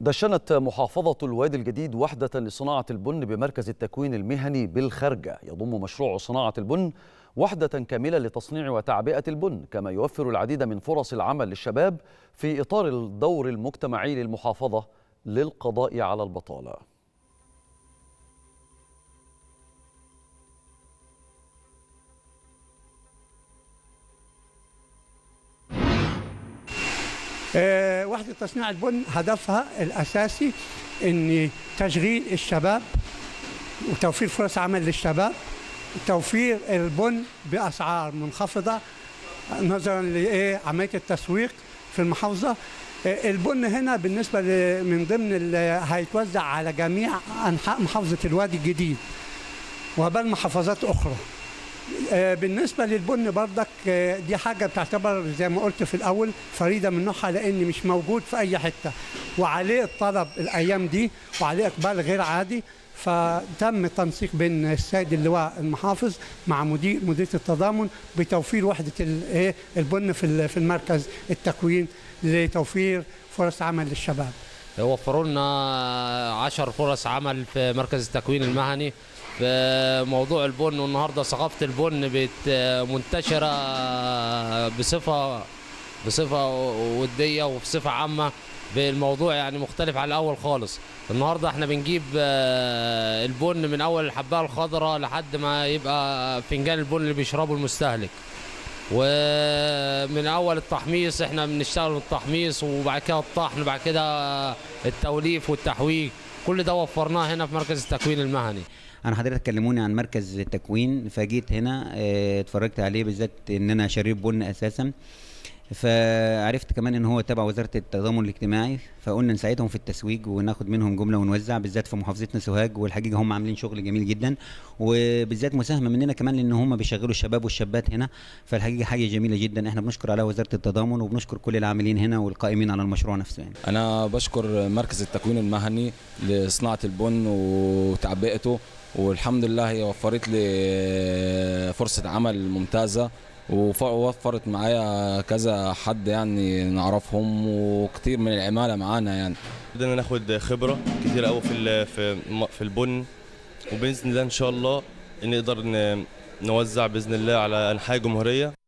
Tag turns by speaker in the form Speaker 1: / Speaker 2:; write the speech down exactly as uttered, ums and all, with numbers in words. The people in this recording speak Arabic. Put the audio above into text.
Speaker 1: دشنت محافظة الوادي الجديد وحدة لصناعة البن بمركز التكوين المهني بالخارجة. يضم مشروع صناعة البن وحدة كاملة لتصنيع وتعبئة البن، كما يوفر العديد من فرص العمل للشباب في إطار الدور المجتمعي للمحافظة للقضاء على البطالة.
Speaker 2: آه، وحدة تصنيع البن هدفها الأساسي أن تشغيل الشباب وتوفير فرص عمل للشباب، توفير البن بأسعار منخفضة نظرا لعملية التسويق في المحافظة. آه، البن هنا بالنسبة من ضمن هيتوزع على جميع أنحاء محافظة الوادي الجديد وبل محافظات أخرى. بالنسبة للبن بردك دي حاجة بتعتبر زي ما قلت في الأول فريدة من نوعها، لأن مش موجود في أي حتة وعليه الطلب الأيام دي وعليه إقبال غير عادي. فتم تنسيق بين السيد اللواء المحافظ مع مدير مديرية التضامن بتوفير وحدة البن في المركز التكوين لتوفير فرص عمل للشباب.
Speaker 3: وفروا لنا عشر فرص عمل في مركز التكوين المهني في موضوع البن، والنهارده ثقافه البن بقت منتشره بصفه بصفه وديه وبصفه عامه. بالموضوع يعني مختلف على الاول خالص. النهارده احنا بنجيب البن من اول الحبايه الخضراء لحد ما يبقى فنجان البن اللي بيشربه المستهلك، ومن اول التحميص احنا بنشتغل التحميص، وبعد كده الطحن، وبعد كده التوليف والتحويج. كل ده وفرناه هنا في مركز التكوين المهني.
Speaker 4: انا حضرتك كلموني عن مركز التكوين فجيت هنا اتفرجت عليه، بالذات ان انا شريب بن اساسا، فعرفت كمان ان هو تبع وزاره التضامن الاجتماعي، فقلنا نساعدهم في التسويق وناخد منهم جمله ونوزع، بالذات في محافظتنا سوهاج. والحقيقه هم عاملين شغل جميل جدا، وبالذات مساهمه مننا كمان لان هم بيشغلوا الشباب والشابات هنا. فالحقيقه حاجه جميله جدا، احنا بنشكر عليها وزاره التضامن وبنشكر كل العاملين هنا والقائمين على المشروع نفسه. يعني
Speaker 5: انا بشكر مركز التكوين المهني لصناعه البن وتعبئته، والحمد لله هي وفرت لي فرصه عمل ممتازه، ووفرت معايا كذا حد يعني نعرفهم، وكتير من العماله معانا. يعني
Speaker 6: بدنا ناخد خبره كتير قوي في في البن، وباذن الله ان شاء الله نقدر نوزع باذن الله على انحاء الجمهوريه.